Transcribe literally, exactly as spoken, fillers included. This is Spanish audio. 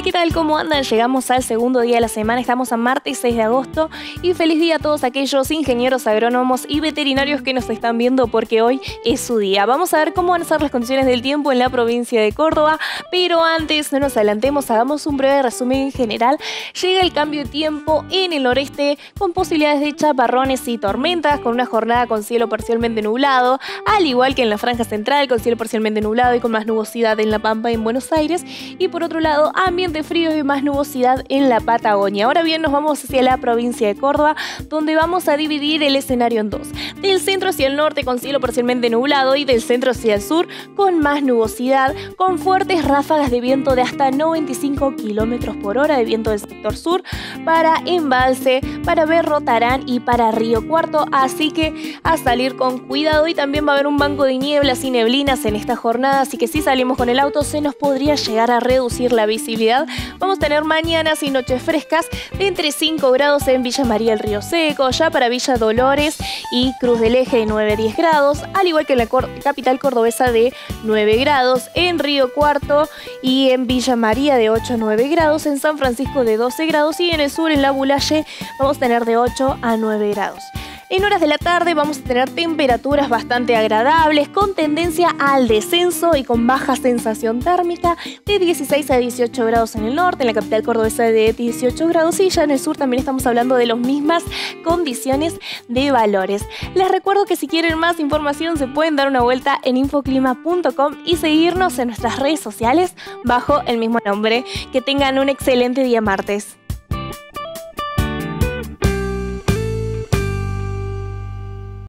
Hola, ¿qué tal? ¿Cómo andan? Llegamos al segundo día de la semana, estamos a martes seis de agosto y feliz día a todos aquellos ingenieros, agrónomos y veterinarios que nos están viendo porque hoy es su día. Vamos a ver cómo van a ser las condiciones del tiempo en la provincia de Córdoba, pero antes no nos adelantemos, hagamos un breve resumen general. Llega el cambio de tiempo en el noreste con posibilidades de chaparrones y tormentas, con una jornada con cielo parcialmente nublado, al igual que en la franja central con cielo parcialmente nublado y con más nubosidad en La Pampa y en Buenos Aires, y por otro lado ambiente frío y más nubosidad en la Patagonia. Ahora bien, nos vamos hacia la provincia de Córdoba, donde vamos a dividir el escenario en dos: del centro hacia el norte con cielo parcialmente nublado y del centro hacia el sur con más nubosidad, con fuertes ráfagas de viento de hasta noventa y cinco kilómetros por hora de viento del sector sur para Embalse, para Berrotarán y para Río Cuarto, así que a salir con cuidado. Y también va a haber un banco de nieblas y neblinas en esta jornada, así que si salimos con el auto se nos podría llegar a reducir la visibilidad. Vamos a tener mañanas y noches frescas de entre cinco grados en Villa María del Río Seco, ya para Villa Dolores y Cruz del Eje de nueve a diez grados, al igual que en la capital cordobesa de nueve grados, en Río Cuarto y en Villa María de ocho a nueve grados, en San Francisco de doce grados y en el sur, en la Bulaye, vamos a tener de ocho a nueve grados. En horas de la tarde vamos a tener temperaturas bastante agradables, con tendencia al descenso y con baja sensación térmica de dieciséis a dieciocho grados en el norte, en la capital cordobesa de dieciocho grados, y ya en el sur también estamos hablando de las mismas condiciones de valores. Les recuerdo que si quieren más información se pueden dar una vuelta en infoclima punto com y seguirnos en nuestras redes sociales bajo el mismo nombre. Que tengan un excelente día martes.